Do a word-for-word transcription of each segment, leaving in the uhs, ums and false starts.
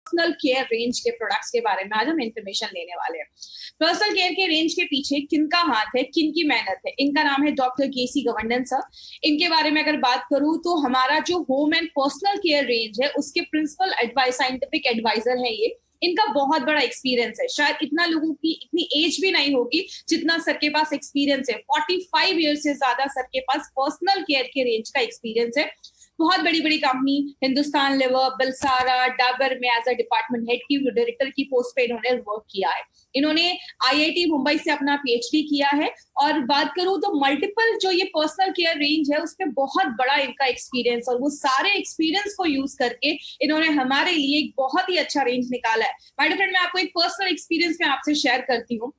Personal care range के products के बारे में आज हम इंफॉर्मेशन लेने वाले हैं। पर्सनल केयर के रेंज के पीछे किनका हाथ है, किनकी मेहनत है, इनका नाम है डॉक्टर केसी गवर्नन सर। इनके बारे में अगर बात करूं तो हमारा जो home and personal care range है उसके प्रिंसिपल एडवाइस साइंटिफिक एडवाइजर है ये। इनका बहुत बड़ा एक्सपीरियंस है, शायद इतना लोगों की इतनी एज भी नहीं होगी जितना सर के पास एक्सपीरियंस है। पैंतालीस ईयर से ज्यादा सर के पास पर्सनल केयर के रेंज का एक्सपीरियंस है। बहुत बड़ी बड़ी कंपनी हिंदुस्तान लिवर, बलसारा, डाबर में एज अ डिपार्टमेंट हेड की डायरेक्टर की पोस्ट पे इन्होंने वर्क किया है। इन्होंने आईआईटी मुंबई से अपना पीएचडी किया है। और बात करूं तो मल्टीपल जो ये पर्सनल केयर रेंज है उसमें बहुत बड़ा इनका एक्सपीरियंस, और वो सारे एक्सपीरियंस को यूज करके इन्होंने हमारे लिए एक बहुत ही अच्छा रेंज निकाला है। माय डियर फ्रेंड, मैं आपको एक पर्सनल एक्सपीरियंस में आपसे शेयर करती हूँ।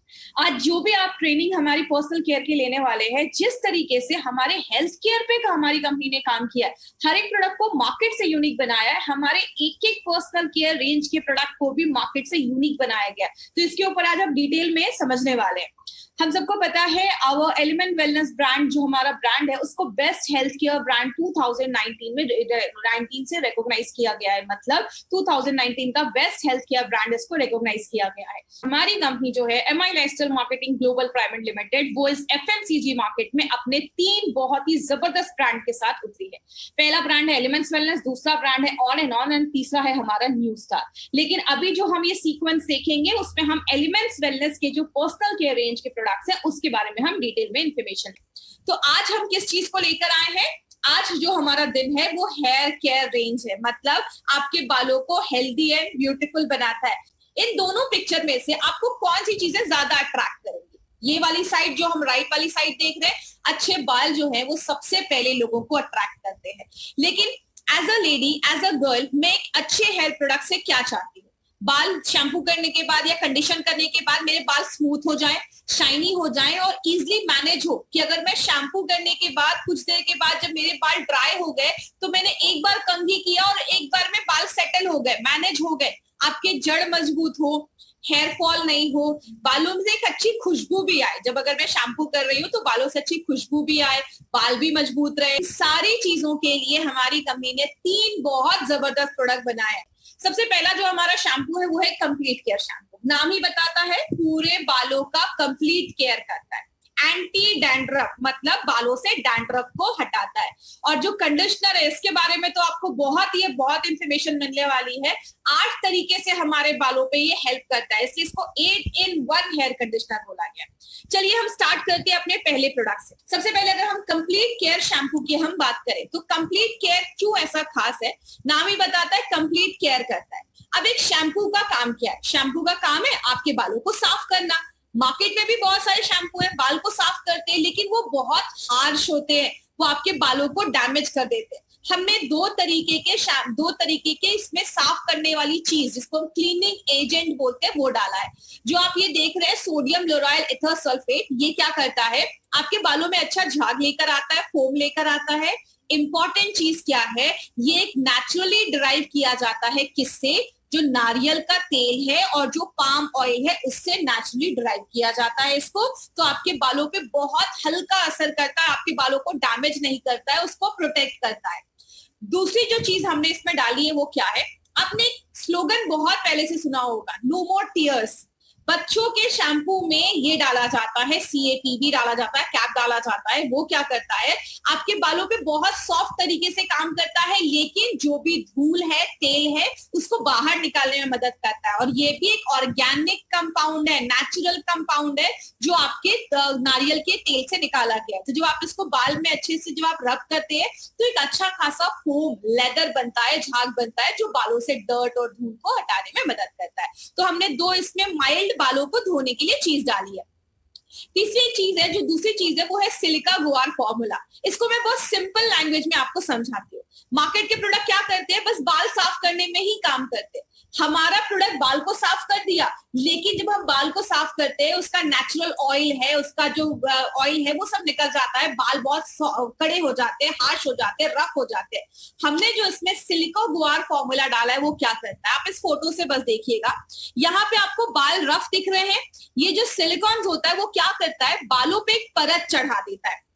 आज जो भी आप ट्रेनिंग हमारी पर्सनल केयर की लेने वाले हैं, जिस तरीके से हमारे हेल्थ केयर पे हमारी कंपनी ने काम किया है, हर एक प्रोडक्ट को मार्केट से यूनिक बनाया है। हमारे एक एक पर्सनल केयर रेंज के प्रोडक्ट को भी मार्केट से यूनिक बनाया गया। तो इसके ऊपर आज हम डिटेल में समझने वाले हैं। हम सबको पता है आवर एलिमेंट वेलनेस ब्रांड जो हमारा ब्रांड है उसको बेस्ट हेल्थ केयर ब्रांड दो हज़ार उन्नीस में उन्नीस से रिकॉग्नाइज किया गया है। मतलब दो हज़ार उन्नीस का बेस्ट हेल्थ केयर ब्रांड इसको रिकॉग्नाइज किया गया है। हमारी कंपनी जो है M I lifestyle marketing global private limited, वो इस एफएमसीजी मार्केट में अपने तीन बहुत ही जबरदस्त ब्रांड के साथ उतरी है। पहला ब्रांड है एलिमेंट्स वेलनेस, दूसरा ब्रांड है ऑन एंड ऑन, एंड तीसरा है हमारा न्यू स्टार। लेकिन अभी जो हम ये सीक्वेंस देखेंगे उसमें हम एलिमेंट्स वेलनेस के जो पर्सनल केयर रेंज के है उसके बारे में हम डिटेल में इंफॉर्मेशन। तो आज हम किस चीज को लेकर आए हैं? आज जो हमारा दिन है वो हेयर केयर रेंज है। मतलब आपके बालों को हेल्दी एंड ब्यूटीफुल बनाता है। इन दोनों पिक्चर में से आपको कौन सी चीजें ज्यादा अट्रैक्ट करेंगी? ये वाली साइड जो हम राइट वाली साइड देख रहे हैं, अच्छे बाल जो है वो सबसे पहले लोगों को अट्रैक्ट करते हैं। लेकिन as a lady, as a girl, मैं एक अच्छे हेयर प्रोडक्ट से क्या चाहती हूँ? बाल शैम्पू करने के बाद या कंडीशन करने के बाद मेरे बाल स्मूथ हो जाएं, शाइनी हो जाएं और इजीली मैनेज हो। कि अगर मैं शैम्पू करने के बाद कुछ देर के बाद जब मेरे बाल ड्राई हो गए तो मैंने एक बार कंघी किया और एक बार में बाल सेटल हो गए, मैनेज हो गए, आपके जड़ मजबूत हो, हेयर फॉल नहीं हो, बालों में से एक अच्छी खुशबू भी आए। जब अगर मैं शैम्पू कर रही हूँ तो बालों से अच्छी खुशबू भी आए, बाल भी मजबूत रहे। सारी चीजों के लिए हमारी कंपनी ने तीन बहुत जबरदस्त प्रोडक्ट बनाए हैं। सबसे पहला जो हमारा शैम्पू है वो है कंप्लीट केयर शैम्पू। नाम ही बताता है, पूरे बालों का कंप्लीट केयर करता है। एंटी डैंड्रफ, मतलब बालों से डैंड्रफ को हटाता है। और जो कंडीशनर है इसके बारे में तो आपको बहुत ही बहुत इंफॉर्मेशन मिलने वाली है। आठ तरीके से हमारे बालों पे ये हेल्प करता है, इसलिए इसको eight in one hair conditioner बोला गया। चलिए हम स्टार्ट करते हैं अपने पहले प्रोडक्ट से। सबसे पहले अगर हम कंप्लीट केयर शैम्पू की हम बात करें तो कंप्लीट केयर क्यों ऐसा खास है? नाम ही बताता है कंप्लीट केयर करता है। अब एक शैम्पू का काम क्या है? शैम्पू का काम है आपके बालों को साफ करना। मार्केट में भी बहुत सारे शैम्पू हैं, बाल को साफ करते हैं, लेकिन वो बहुत हार्श होते हैं, वो आपके बालों को डैमेज कर देते हैं। हमने दो तरीके के दो तरीके के इसमें साफ करने वाली चीज, जिसको हम क्लीनिंग एजेंट बोलते हैं, वो डाला है। जो आप ये देख रहे हैं सोडियम लोराइल एथर सल्फेट, ये क्या करता है? आपके बालों में अच्छा झाग लेकर आता है, फोम लेकर आता है। इंपॉर्टेंट चीज क्या है? ये एक नेचुरली डिराइव किया जाता है। किससे? जो नारियल का तेल है और जो पाम ऑयल है उससे नेचुरली डिराइव किया जाता है इसको। तो आपके बालों पे बहुत हल्का असर करता है, आपके बालों को डैमेज नहीं करता है, उसको प्रोटेक्ट करता है। दूसरी जो चीज हमने इसमें डाली है वो क्या है? आपने स्लोगन बहुत पहले से सुना होगा, नो मोर टीयर्स। बच्चों के शैम्पू में ये डाला जाता है, सीएपीबी डाला जाता है, कैप डाला जाता है। वो क्या करता है? आपके बालों पे बहुत सॉफ्ट तरीके से काम करता है, लेकिन जो भी धूल है, तेल है, उसको बाहर निकालने में मदद करता है। और ये भी एक ऑर्गेनिक कंपाउंड है, नेचुरल कंपाउंड है, जो आपके नारियल के तेल से निकाला गया है। तो जब आप इसको बाल में अच्छे से जब आप रब करते हैं तो एक अच्छा खासा फोम, लेदर बनता है, झाग बनता है, जो बालों से डर्ट और धूल को हटाने में मदद करता है। तो हमने दो इसमें माइल्ड बालों को धोने के लिए चीज डाली है। तीसरी चीज है, जो दूसरी चीज है, वो है सिलिका गुआर फॉर्मूला। इसको मैं बहुत सिंपल लैंग्वेज में आपको समझाती हूँ। मार्केट के प्रोडक्ट क्या करते हैं? बस बाल साफ करने में ही काम करते हैं। हमारा प्रोडक्ट बाल को साफ कर दिया, लेकिन जब हम बाल को साफ करते हैं उसका नेचुरल ऑयल है, उसका जो ऑयल है वो सब निकल जाता है, बाल बहुत कड़े हो जाते हैं, हार्श हो जाते हैं, रफ हो जाते हैं। हमने जो इसमें सिलिका गुआर फॉर्मूला डाला है वो क्या करता है? आप इस फोटो से बस देखिएगा, यहाँ पे आपको बाल रफ दिख रहे हैं। ये जो सिलिकॉन होता है वो क्या करता है? बालों पे एक परत चढ़ा देता है।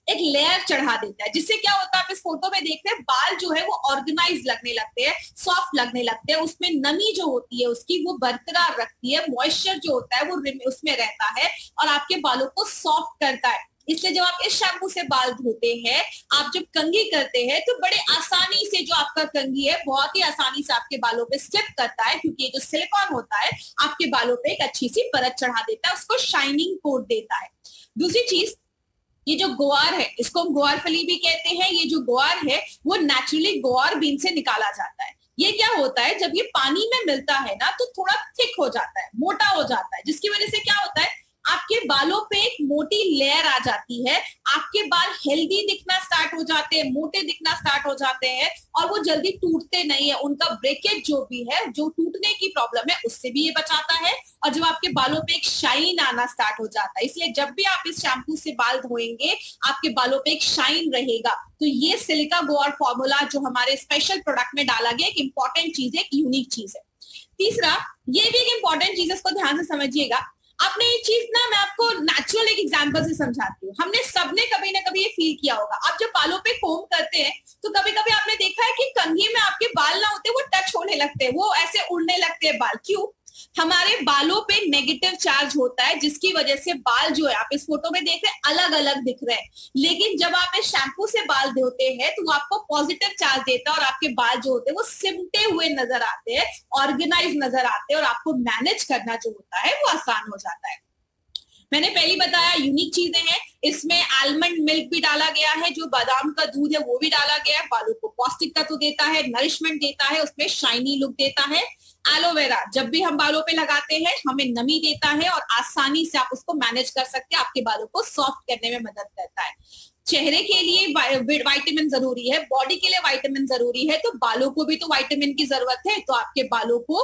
एक लेयर चढ़ा देता है, जिससे क्या होता है, आप इस फोटो में देख रहे हैं बाल जो है वो ऑर्गेनाइज लगने लगते हैं, सॉफ्ट लगने लगते हैं, उसमें नमी जो होती है उसकी वो बरकरार रखती है, मॉइस्चर जो होता है वो उसमें रहता है और आपके बालों को सॉफ्ट करता है। इसलिए जब आप इस शैम्पू से बाल धोते हैं, आप जब कंघी करते हैं तो बड़े आसानी से जो आपका कंघी है बहुत ही आसानी से आपके बालों पे स्लिप करता है, क्योंकि ये जो सिलिकॉन होता है आपके बालों पे एक अच्छी सी परत चढ़ा देता है, उसको शाइनिंग कोट देता है। दूसरी चीज, ये जो ग्वार है इसको हम ग्वार फली भी कहते हैं। ये जो ग्वार है वो नेचुरली ग्वार बीन से निकाला जाता है। ये क्या होता है, जब ये पानी में मिलता है ना तो थोड़ा थिक हो जाता है, मोटा हो जाता है, जिसकी वजह से क्या होता है, आपके बालों पे एक मोटी लेयर आ जाती है, आपके बाल हेल्दी दिखना स्टार्ट हो जाते हैं, मोटे दिखना स्टार्ट हो जाते हैं और वो जल्दी टूटते नहीं है। उनका ब्रेकेज जो भी है, जो टूटने की प्रॉब्लम है, उससे भी ये बचाता है। और जब आपके बालों पे एक शाइन आना स्टार्ट हो जाता है, इसलिए जब भी आप इस शैम्पू से बाल धोएंगे आपके बालों पे एक शाइन रहेगा। तो ये सिलिका ग्वार फॉर्मूला जो हमारे स्पेशल प्रोडक्ट में डाला गया, एक इंपॉर्टेंट चीज है, एक यूनिक चीज है। तीसरा, ये भी एक इंपॉर्टेंट चीज है, इसको ध्यान से समझिएगा। आपने ये चीज ना, मैं आपको नेचुरल एक एग्जांपल से समझाती हूँ। हमने सबने कभी ना कभी ये फील किया होगा, आप जब बालों पे कोम करते हैं तो कभी कभी आपने देखा है कि कंघी में आपके बाल ना होते, वो टच होने लगते हैं, वो ऐसे उड़ने लगते हैं बाल। क्यों? हमारे बालों पे नेगेटिव चार्ज होता है, जिसकी वजह से बाल जो है, आप इस फोटो में देख रहे हैं, अलग अलग दिख रहे हैं। लेकिन जब आप इस शैम्पू से बाल धोते हैं तो वो आपको पॉजिटिव चार्ज देता है और आपके बाल जो होते हैं वो सिमटे हुए नजर आते हैं, ऑर्गेनाइज नजर आते हैं और आपको मैनेज करना जो होता है वो आसान हो जाता है। मैंने पहले बताया यूनिक चीजें हैं, इसमें आलमंड मिल्क भी डाला गया है, जो बादाम का दूध है वो भी डाला गया है, बालों को पौष्टिक तत्व देता है, नरिशमेंट देता है, उसमें शाइनी लुक देता है। एलोवेरा जब भी हम बालों पे लगाते हैं हमें नमी देता है और आसानी से आप उसको मैनेज कर सकते हैं, आपके बालों को सॉफ्ट करने में मदद करता है। चेहरे के लिए विटामिन जरूरी है, बॉडी के लिए विटामिन जरूरी है, तो बालों को भी तो विटामिन की जरूरत है। तो आपके बालों को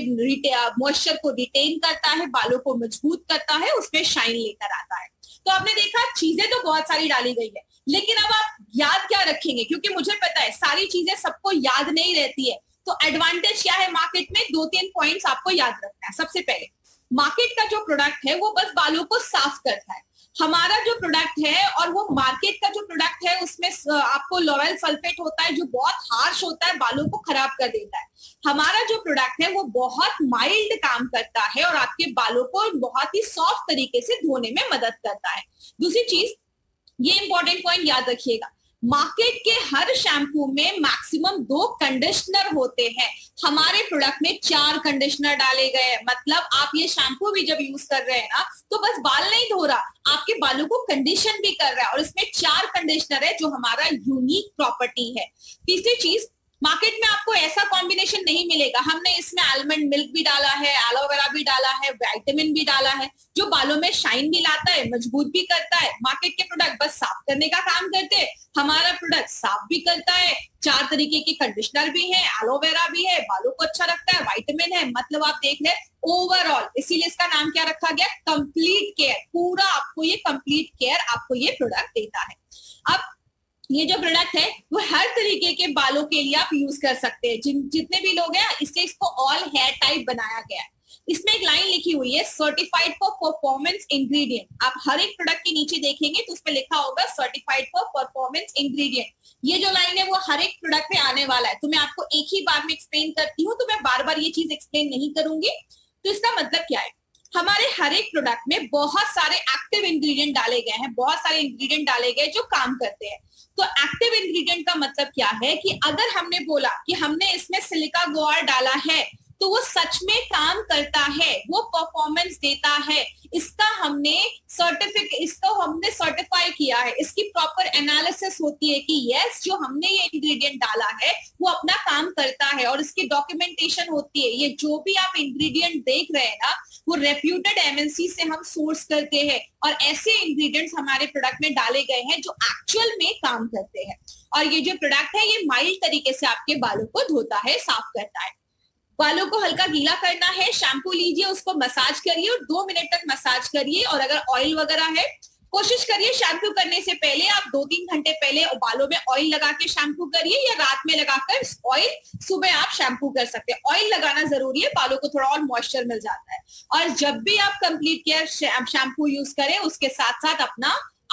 ये मॉइस्चर को रिटेन करता है, बालों को मजबूत करता है, उसमें शाइन लेकर आता है। तो आपने देखा चीजें तो बहुत सारी डाली गई है, लेकिन अब आप याद क्या रखेंगे, क्योंकि मुझे पता है सारी चीजें सबको याद नहीं रहती है। तो एडवांटेज क्या है मार्केट में, दो तीन पॉइंट्स आपको याद रखना है। सबसे पहले, मार्केट का जो प्रोडक्ट है वो बस बालों को साफ करता है। हमारा जो प्रोडक्ट है और वो मार्केट का जो प्रोडक्ट है उसमें आपको लॉरेल सल्फेट होता है, जो बहुत हार्श होता है, बालों को खराब कर देता है। हमारा जो प्रोडक्ट है वो बहुत माइल्ड काम करता है और आपके बालों को बहुत ही सॉफ्ट तरीके से धोने में मदद करता है। दूसरी चीज, ये इंपॉर्टेंट पॉइंट याद रखिएगा, मार्केट के हर शैम्पू में मैक्सिमम दो कंडीशनर होते हैं, हमारे प्रोडक्ट में चार कंडीशनर डाले गए हैं। मतलब आप ये शैम्पू भी जब यूज कर रहे हैं ना, तो बस बाल नहीं धो रहा, आपके बालों को कंडीशन भी कर रहा है, और इसमें चार कंडीशनर है जो हमारा यूनिक प्रॉपर्टी है। तीसरी चीज, मार्केट में आपको ऐसा कॉम्बिनेशन नहीं मिलेगा, हमने इसमें आलमंड मिल्क भी डाला है, एलोवेरा भी डाला है, विटामिन भी डाला है, जो बालों में शाइन भी लाता है, मजबूत भी करता है। मार्केट के प्रोडक्ट बस साफ करने का काम करते हैं, हमारा प्रोडक्ट साफ भी करता है, चार तरीके के कंडीशनर भी है, एलोवेरा भी है, बालों को अच्छा रखता है, विटामिन है। मतलब आप देख रहे ओवरऑल, इसीलिए इसका नाम क्या रखा गया, कंप्लीट केयर। पूरा आपको ये कंप्लीट केयर आपको ये प्रोडक्ट देता है। अब ये जो प्रोडक्ट है वो हर तरीके के बालों के लिए आप यूज कर सकते हैं, जिन जितने भी लोग हैं, इसलिए इसको ऑल हेयर टाइप बनाया गया है। इसमें एक लाइन लिखी हुई है, सर्टिफाइड फॉर परफॉर्मेंस इंग्रेडिएंट। आप हर एक प्रोडक्ट के नीचे देखेंगे तो उसमें लिखा होगा सर्टिफाइड फॉर परफॉर्मेंस इंग्रेडिएंट। ये जो लाइन है वो हर एक प्रोडक्ट में आने वाला है, तो मैं आपको एक ही बार में एक्सप्लेन करती हूँ, तो मैं बार बार ये चीज एक्सप्लेन नहीं करूंगी। तो इसका मतलब क्या है, हमारे हर एक प्रोडक्ट में बहुत सारे एक्टिव इंग्रेडिएंट डाले गए हैं, बहुत सारे इंग्रेडिएंट डाले गए जो काम करते हैं। तो एक्टिव इंग्रेडिएंट का मतलब क्या है कि अगर हमने बोला कि हमने इसमें सिलिका ग्वार डाला है तो वो सच में काम करता है, वो परफॉर्मेंस देता है, इसका हमने सर्टिफिकेट इसको हमने सर्टिफाई किया है, इसकी प्रॉपर एनालिसिस होती है कि यस जो हमने ये इंग्रेडिएंट डाला है वो अपना काम करता है, और इसकी डॉक्यूमेंटेशन होती है। ये जो भी आप इंग्रेडिएंट देख रहे हैं ना, वो रेप्यूटेड एमएनसी से हम सोर्स करते हैं, और ऐसे इंग्रेडिएंट्स हमारे प्रोडक्ट में डाले गए हैं जो एक्चुअल में काम करते हैं। और ये जो प्रोडक्ट है ये माइल्ड तरीके से आपके बालों को धोता है, साफ करता है। बालों को हल्का गीला करना है, शैम्पू लीजिए, उसको मसाज करिए और दो मिनट तक मसाज करिए। और अगर ऑयल वगैरह है, कोशिश करिए शैम्पू करने से पहले आप दो तीन घंटे पहले बालों में ऑयल लगा के शैम्पू करिए, या रात में लगाकर ऑयल सुबह आप शैम्पू कर सकते हैं। ऑयल लगाना जरूरी है, बालों को थोड़ा और मॉइस्चर मिल जाता है। और जब भी आप कंप्लीट केयर शैम्पू यूज करें, उसके साथ साथ अपना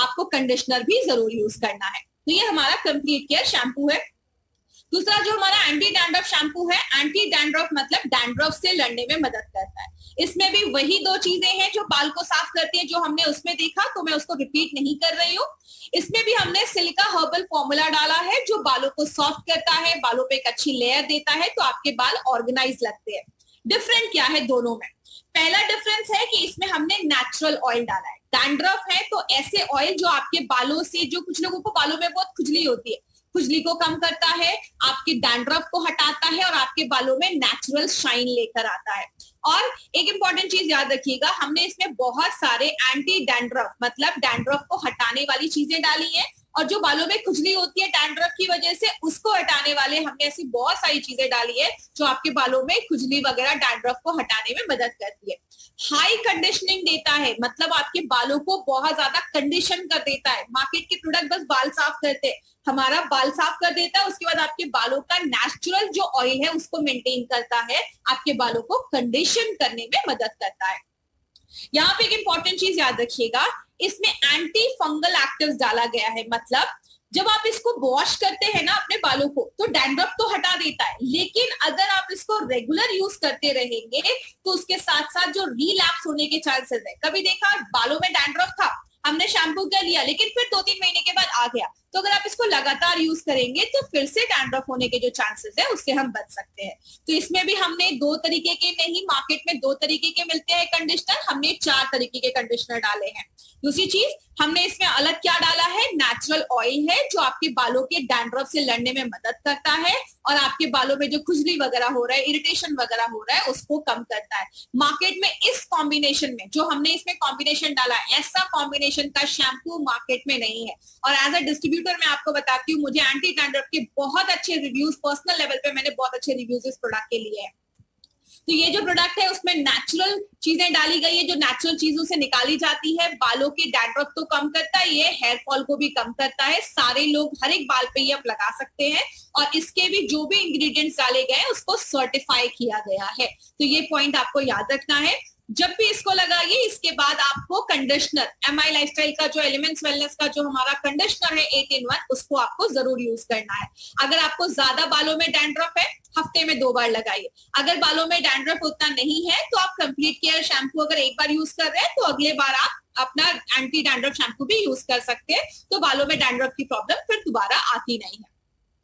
आपको कंडीशनर भी जरूर यूज करना है। तो ये हमारा कंप्लीट केयर शैम्पू है। दूसरा जो हमारा एंटी डैंड्रफ शैम्पू है, एंटी डैंड्रफ मतलब डैंड्रफ से लड़ने में मदद करता है। इसमें भी वही दो चीजें हैं जो बाल को साफ करती है, जो हमने उसमें देखा, तो मैं उसको रिपीट नहीं कर रही हूँ। इसमें भी हमने सिलिका हर्बल फॉर्मूला डाला है जो बालों को सॉफ्ट करता है, बालों पे एक अच्छी लेयर देता है, तो आपके बाल ऑर्गेनाइज लगते हैं। डिफरेंट क्या है दोनों में? पहला डिफरेंस है कि इसमें हमने नेचुरल ऑयल डाला है। डैंड्रफ है तो ऐसे ऑयल जो आपके बालों से, जो कुछ लोगों को बालों में बहुत खुजली होती है, खुजली को कम करता है, आपके डैंड्रफ को हटाता है और आपके बालों में नेचुरल शाइन लेकर आता है। और एक इंपॉर्टेंट चीज याद रखिएगा, हमने इसमें बहुत सारे एंटी डैंड्रफ मतलब डैंड्रफ को हटाने वाली चीजें डाली है, और जो बालों में खुजली होती है डैंड्रफ की वजह से, उसको हटाने वाले हमने ऐसी बहुत सारी चीजें डाली है जो आपके बालों में खुजली वगैरह डैंड्रफ को हटाने में मदद करती है। हाई कंडीशनिंग देता है, मतलब आपके बालों को बहुत ज्यादा कंडीशन कर देता है। मार्केट के प्रोडक्ट बस बाल साफ करते हैं, हमारा बाल साफ कर देता है, उसके बाद आपके बालों का नेचुरल जो ऑयल है उसको मेंटेन करता है, आपके बालों को कंडीशन करने में मदद करता है। यहाँ पे एक इंपॉर्टेंट चीज याद रखिएगा, इसमें एंटी फंगल एक्टिव्स डाला गया है। मतलब जब आप इसको वॉश करते हैं ना अपने बालों को, तो डैंड्रफ तो हटा देता है, लेकिन अगर आप इसको रेगुलर यूज करते रहेंगे तो उसके साथ साथ जो रिलैप्स होने के चांसेस है। कभी देखा बालों में डैंड्रफ था, हमने शैम्पू कर लिया, लेकिन फिर दो तीन महीने के बाद आ गया, तो अगर आप इसको लगातार यूज करेंगे तो फिर से डैंड्रफ होने के जो चांसेस है उससे हम बच सकते हैं। तो इसमें भी हमने दो तरीके के नहीं, मार्केट में दो तरीके के मिलते हैं कंडीशनर, हमने चार तरीके के कंडीशनर डाले हैं। दूसरी चीज हमने इसमें अलग क्या डाला है, नेचुरल ऑयल है जो आपके बालों के डैंड्रफ से लड़ने में मदद करता है और आपके बालों में जो खुजली वगैरह हो रहा है, इरिटेशन वगैरह हो रहा है, उसको कम करता है। मार्केट में इस कॉम्बिनेशन में जो हमने इसमें कॉम्बिनेशन डाला है, ऐसा कॉम्बिनेशन का शैम्पू मार्केट में नहीं है। और एज अ डिस्ट्रीब्यूटर मैं आपको बताती हूँ, मुझे एंटी डैंड्रफ के बहुत अच्छे रिव्यूज, पर्सनल लेवल पे मैंने बहुत अच्छे रिव्यूज इस प्रोडक्ट के लिए है। तो ये जो प्रोडक्ट है उसमें नेचुरल चीजें डाली गई है, जो नेचुरल चीजों से निकाली जाती है। बालों के डैंड्रफ तो कम करता है, ये हेयर फॉल को भी कम करता है। सारे लोग हर एक बाल पे ये आप लगा सकते हैं, और इसके भी जो भी इंग्रेडिएंट्स डाले गए हैं उसको सर्टिफाई किया गया है। तो ये पॉइंट आपको याद रखना है। जब भी इसको लगाइए, इसके बाद आपको कंडीशनर, एम आई लाइफस्टाइल का जो एलिमेंट्स वेलनेस का जो हमारा कंडीशनर है एट इन वन, उसको आपको जरूर यूज करना है। अगर आपको ज्यादा बालों में डैंड्रफ है, हफ्ते में दो बार लगाइए। अगर बालों में डैंड्रफ उतना नहीं है तो आप कंप्लीट केयर शैम्पू अगर एक बार यूज कर रहे हैं तो अगले बार आप अपना एंटी डैंड्रफ शैम्पू भी यूज कर सकते हैं, तो बालों में डैंड्रफ की प्रॉब्लम फिर दोबारा आती नहीं है।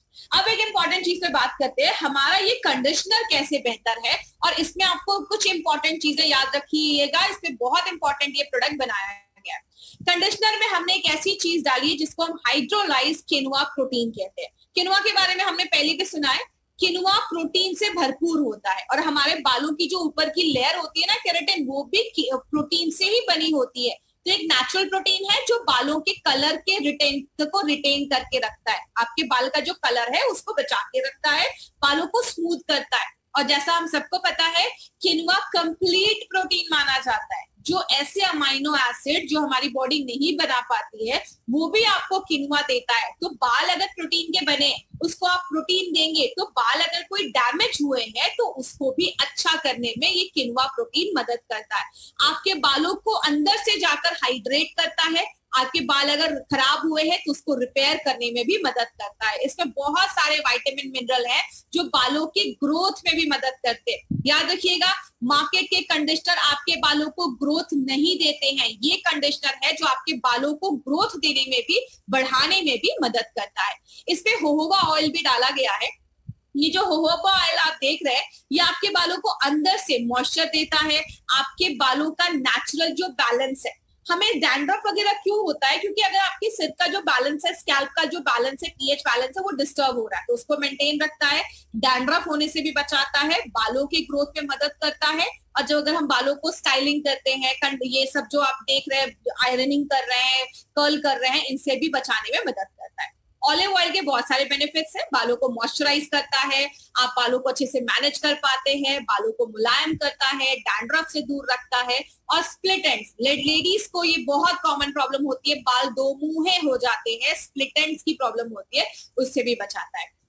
अब एक इंपॉर्टेंट चीज पे बात करते हैं, हमारा ये कंडीशनर कैसे बेहतर है, और इसमें आपको कुछ इंपॉर्टेंट चीजें याद रखिएगा। इसमें बहुत इंपॉर्टेंट ये प्रोडक्ट बनाया गया है। कंडीशनर में हमने एक ऐसी चीज डाली है जिसको हम हाइड्रोलाइज्ड किनुआ प्रोटीन कहते हैं। किनुआ के बारे में हमने पहले भी सुना है, किनुआ प्रोटीन से भरपूर होता है, और हमारे बालों की जो ऊपर की लेयर होती है ना केराटिन, वो भी प्रोटीन से ही बनी होती है। तो एक नेचुरल प्रोटीन है जो बालों के कलर के रिटेन को रिटेन करके रखता है, आपके बाल का जो कलर है उसको बचा के रखता है, बालों को स्मूथ करता है। और जैसा हम सबको पता है, किनुआ कंप्लीट प्रोटीन माना जाता है, जो ऐसे अमाइनो एसिड जो हमारी बॉडी नहीं बना पाती है वो भी आपको किनुआ देता है। तो बाल अगर प्रोटीन के बने, उसको आप प्रोटीन देंगे, तो बाल अगर कोई डैमेज हुए हैं तो उसको भी अच्छा करने में ये किनुआ प्रोटीन मदद करता है। आपके बालों को अंदर से जाकर हाइड्रेट करता है, आपके बाल अगर खराब हुए हैं तो उसको रिपेयर करने में भी मदद करता है। इसमें बहुत सारे विटामिन मिनरल हैं जो बालों के ग्रोथ में भी मदद करते हैं। याद रखिएगा, मार्केट के कंडीशनर आपके बालों को ग्रोथ नहीं देते हैं, ये कंडीशनर है जो आपके बालों को ग्रोथ देने में भी, बढ़ाने में भी मदद करता है। इसमें जोजोबा ऑयल भी डाला गया है। ये जो जोजोबा ऑयल आप देख रहे हैं, ये आपके बालों को अंदर से मॉइस्चर देता है, आपके बालों का नेचुरल जो बैलेंस है। हमें डैंड्रफ वगैरह क्यों होता है? क्योंकि अगर आपकी सिर का जो बैलेंस है, स्कैल्प का जो बैलेंस है, पीएच बैलेंस है, वो डिस्टर्ब हो रहा है, तो उसको मेंटेन रखता है, डैंड्रफ होने से भी बचाता है, बालों की ग्रोथ में मदद करता है। और जो अगर हम बालों को स्टाइलिंग करते हैं, ये सब जो आप देख रहे हैं, आयरनिंग कर रहे हैं, कर्ल कर रहे हैं, इनसे भी बचाने में मदद करता है। ऑलिव ऑयल के बहुत सारे बेनिफिट्स हैं, बालों को मॉइस्चराइज करता है, आप बालों को अच्छे से मैनेज कर पाते हैं, बालों को मुलायम करता है, डैंड्रफ से दूर रखता है। और स्प्लिट एंड्स, लेडीज को ये बहुत कॉमन प्रॉब्लम होती है, बाल दो मुंहे हो जाते हैं, स्प्लिट एंड्स की प्रॉब्लम होती है, उससे भी बचाता है।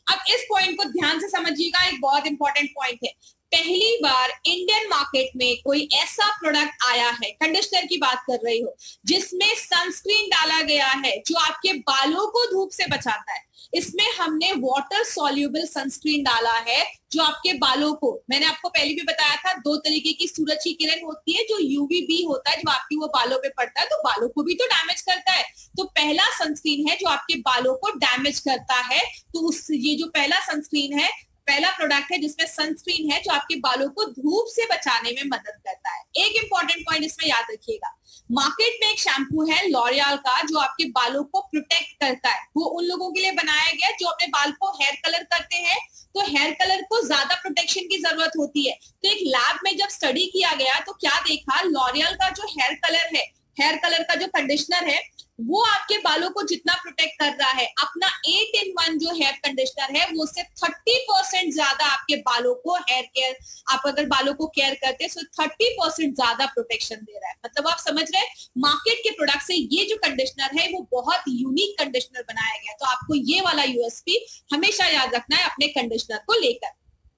अब इस पॉइंट को ध्यान से समझिएगा, एक बहुत इंपॉर्टेंट पॉइंट है। पहली बार इंडियन मार्केट में कोई ऐसा प्रोडक्ट आया है, कंडीशनर की बात कर रही हो, जिसमें सनस्क्रीन डाला गया है जो आपके बालों को धूप से बचाता है। इसमें हमने वाटर सॉल्युबल सनस्क्रीन डाला है जो आपके बालों को, मैंने आपको पहले भी बताया था, दो तरीके की सूरज की किरण होती है, जो यूवीबी होता है जो आपकी वो बालों पे पड़ता है तो बालों को भी तो डैमेज करता है। तो पहला सनस्क्रीन है जो आपके बालों को डैमेज करता है। तो उस ये जो पहला सनस्क्रीन है, पहला प्रोडक्ट है जिसमें सनस्क्रीन है जो आपके बालों को धूप से बचाने में मदद करता है। एक इंपॉर्टेंट पॉइंट इसमें याद रखिएगा, मार्केट में एक शैम्पू है लॉरियल का जो आपके बालों को प्रोटेक्ट करता है। वो उन लोगों के लिए बनाया गया जो अपने बाल को हेयर कलर करते हैं, तो हेयर कलर को ज्यादा प्रोटेक्शन की जरूरत होती है। तो एक लैब में जब स्टडी किया गया तो क्या देखा, लॉरियल का जो हेयर कलर है, हेयर कलर का जो कंडीशनर है, वो आपके बालों को जितना प्रोटेक्ट कर रहा है, अपना एट इन वन जो हेयर कंडीशनर है वो उससे थर्टी परसेंट ज्यादा आपके बालों को हेयर केयर, आप अगर बालों को केयर करते हैं तो थर्टी परसेंट ज्यादा प्रोटेक्शन दे रहा है। मतलब आप समझ रहे हैं, मार्केट के प्रोडक्ट से ये जो कंडीशनर है वो बहुत यूनिक कंडीशनर बनाया गया। तो आपको ये वाला यूएसपी हमेशा याद रखना है अपने कंडीशनर को लेकर।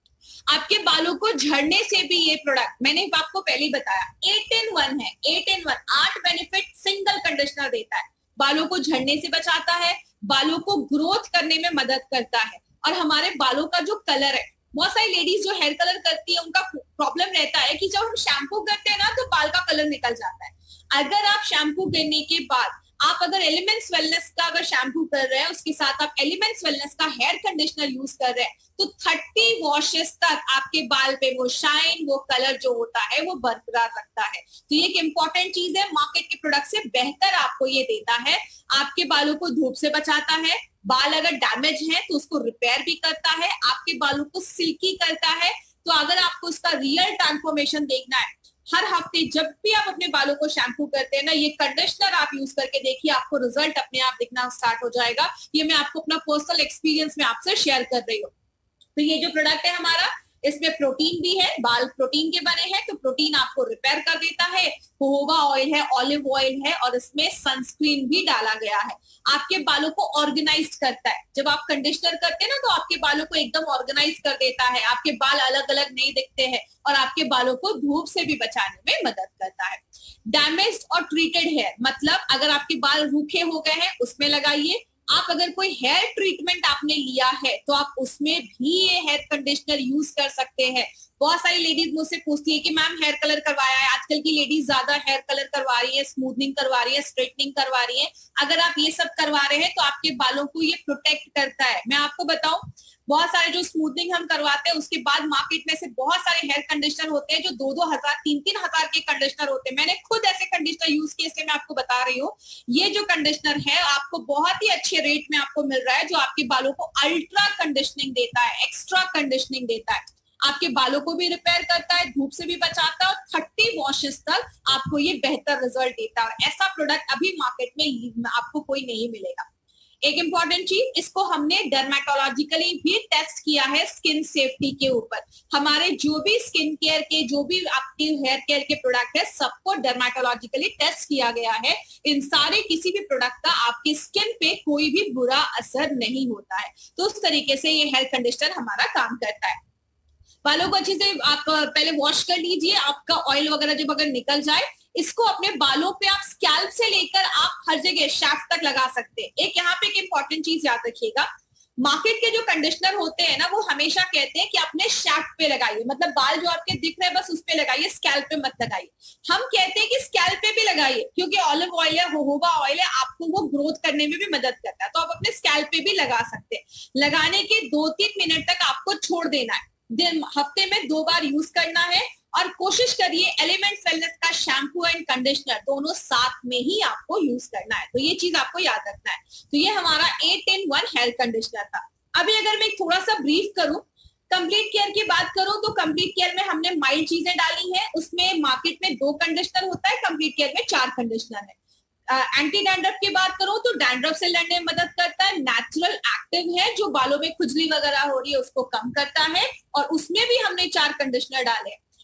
आपके बालों को झड़ने से भी ये प्रोडक्ट, मैंने आपको पहले ही बताया, एट इन वन है, एट इन वन, आठ बेनिफिट सिंगल कंडीशनर देता है। बालों को झड़ने से बचाता है, बालों को ग्रोथ करने में मदद करता है, और हमारे बालों का जो कलर है, बहुत सारी लेडीज जो हेयर कलर करती है उनका प्रॉब्लम रहता है कि जब हम शैम्पू करते हैं ना तो बाल का कलर निकल जाता है। अगर आप शैम्पू करने के बाद आप अगर एलिमेंट्स वेलनेस का अगर शैम्पू कर रहे हैं, उसके साथ आप एलिमेंट्स वेलनेस का हेयर कंडीशनर यूज कर रहे हैं, तो थर्टी वॉशेस तक आपके बाल पे वो शाइन, वो कलर जो होता है वो बरकरार रखता है। तो ये एक इंपॉर्टेंट चीज है, मार्केट के प्रोडक्ट से बेहतर आपको ये देता है। आपके बालों को धूप से बचाता है, बाल अगर डैमेज है तो उसको रिपेयर भी करता है, आपके बालों को सिल्की करता है। तो अगर आपको उसका रियल ट्रांसफॉर्मेशन देखना है, हर हफ्ते जब भी आप अपने बालों को शैम्पू करते हैं ना, ये कंडीशनर आप यूज करके देखिए, आपको रिजल्ट अपने आप दिखना स्टार्ट हो जाएगा। ये मैं आपको अपना पर्सनल एक्सपीरियंस में आपसे शेयर कर रही हूँ। तो ये जो प्रोडक्ट है हमारा, इसमें प्रोटीन भी है, बाल प्रोटीन के बने हैं, तो प्रोटीन आपको रिपेयर कर देता है, जोहोवा ऑयल है, ऑलिव ऑयल है, और इसमें सनस्क्रीन भी डाला गया है। आपके बालों को ऑर्गेनाइज करता है, जब आप कंडीशनर करते हैं ना तो आपके बालों को एकदम ऑर्गेनाइज कर देता है, आपके बाल अलग अलग नहीं दिखते हैं, और आपके बालों को धूप से भी बचाने में मदद करता है। डैमेज्ड और ट्रीटेड हेयर, मतलब अगर आपके बाल रूखे हो गए हैं उसमें लगाइए। आप अगर कोई हेयर ट्रीटमेंट आपने लिया है तो आप उसमें भी ये हेयर कंडीशनर यूज कर सकते हैं। बहुत सारी लेडीज मुझसे पूछती है कि मैम हेयर कलर करवाया है, आजकल की लेडीज ज्यादा हेयर कलर करवा रही है, स्मूथनिंग करवा रही है, स्ट्रेटनिंग करवा रही है। अगर आप ये सब करवा रहे हैं तो आपके बालों को ये प्रोटेक्ट करता है। मैं आपको बताऊं, बहुत सारे जो स्मूथनिंग हम करवाते हैं उसके बाद मार्केट में से बहुत सारे हेयर कंडीशनर होते हैं जो दो दो हजार तीन तीन हजार के कंडीशनर होते हैं। मैंने खुद ऐसे कंडीशनर यूज किए, इसलिए मैं आपको बता रही हूँ। ये जो कंडीशनर है आपको बहुत ही अच्छे रेट में आपको मिल रहा है, जो आपके बालों को अल्ट्रा कंडीशनिंग देता है, एक्स्ट्रा कंडीशनिंग देता है, आपके बालों को भी रिपेयर करता है, धूप से भी बचाता है, और थर्टी वॉशेस तक आपको ये बेहतर रिजल्ट देता है। ऐसा प्रोडक्ट अभी मार्केट में आपको कोई नहीं मिलेगा। एक इंपॉर्टेंट चीज, इसको हमने डर्मेटोलॉजिकली भी टेस्ट किया है स्किन सेफ्टी के ऊपर। हमारे जो भी स्किन केयर के, जो भी आपके हेयर केयर के प्रोडक्ट है, सबको डर्मेटोलॉजिकली टेस्ट किया गया है। इन सारे किसी भी प्रोडक्ट का आपकी स्किन पे कोई भी बुरा असर नहीं होता है। तो उस तरीके से ये हेयर कंडीशनर हमारा काम करता है। बालों को अच्छे से आप पहले वॉश कर लीजिए, आपका ऑयल वगैरह जब अगर निकल जाए, इसको अपने बालों पे आप स्कैल्प से लेकर आप हर जगह शाफ्ट तक लगा सकते हैं। एक यहाँ पे एक इंपॉर्टेंट चीज याद रखिएगा, मार्केट के जो कंडीशनर होते हैं ना वो हमेशा कहते हैं कि अपने शाफ्ट पे लगाइए, मतलब बाल जो आपके दिख रहे हैं बस उस पे लगाइए, स्कैल्प पे मत लगाइए। हम कहते हैं कि स्कैल्प पे भी लगाइए, क्योंकि ऑलिव ऑयल है, जोहोवा ऑयल है, आपको वो ग्रोथ करने में भी मदद करता है। तो आप अपने स्कैल्प पे भी लगा सकते हैं। लगाने के दो तीन मिनट तक आपको छोड़ देना है, दिन हफ्ते में दो बार यूज करना है, और कोशिश करिए एलिमेंट्स वेलनेस का शैम्पू एंड कंडीशनर दोनों साथ में ही आपको यूज करना है। तो ये चीज आपको याद रखना है। तो ये हमारा eight in one hair conditioner था। अभी अगर मैं थोड़ा सा ब्रीफ करूं, कंप्लीट केयर की बात करूं तो कंप्लीट केयर में हमने माइल्ड चीजें डाली हैं। उसमें मार्केट में दो कंडीशनर होता है, कंप्लीट केयर में चार कंडीशनर है। एंटी डैंड्रफ की बात करूं तो डैंड्रफ से लड़ने में मदद करता है, नेचुरल एक्टिव है, जो बालों में खुजली वगैरह हो रही है उसको कम करता है, और उसमें भी हमने चार कंडीशनर डाले।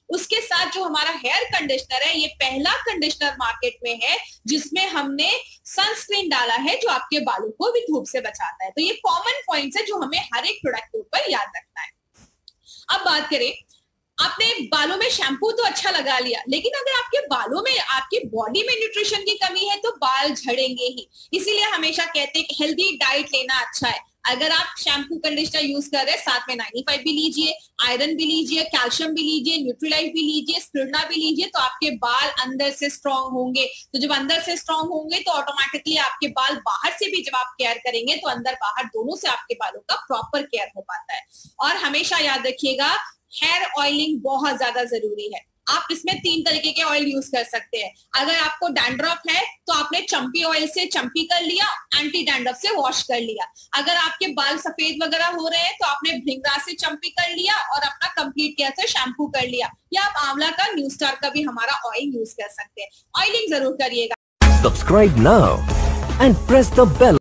उसके साथ जो हमारा हेयर कंडीशनर है, ये पहला कंडीशनर मार्केट में है जिसमें हमने सनस्क्रीन डाला है जो आपके बालों को भी धूप से बचाता है। तो ये कॉमन पॉइंट्स है जो हमें हर एक प्रोडक्ट के ऊपर याद रखना है। अब बात करें, आपने बालों में शैम्पू तो अच्छा लगा लिया, लेकिन अगर आपके बालों में, आपकी बॉडी में न्यूट्रिशन की कमी है तो बाल झड़ेंगे ही। इसीलिए हमेशा कहते हैं कि हेल्दी डाइट लेना अच्छा है। अगर आप शैम्पू कंडीशनर यूज कर रहे हैं, साथ में नाइन्टी फाइव भी लीजिए, आयरन भी लीजिए, कैल्शियम भी लीजिए, न्यूट्रीलाइफ भी लीजिए, स्पिरुलिना भी लीजिए, तो आपके बाल अंदर से स्ट्रांग होंगे। तो जब अंदर से स्ट्रांग होंगे तो ऑटोमेटिकली आपके बाल बाहर से भी जब आप केयर करेंगे तो अंदर बाहर दोनों से आपके बालों का प्रॉपर केयर हो पाता है। और हमेशा याद रखिएगा, हेयर ऑयलिंग बहुत ज्यादा जरूरी है। आप इसमें तीन तरीके के ऑयल यूज कर सकते हैं। अगर आपको डैंड्रफ है तो आपने चंपी ऑयल से चंपी कर लिया, एंटी डैंड्रफ से वॉश कर लिया। अगर आपके बाल सफेद वगैरह हो रहे हैं तो आपने भृंगराज से चंपी कर लिया और अपना कंप्लीट केयर से शैम्पू कर लिया, या आप आंवला का, न्यू स्टार का भी हमारा ऑयल यूज कर सकते हैं। ऑयलिंग जरूर करिएगा। Subscribe now and press the bell.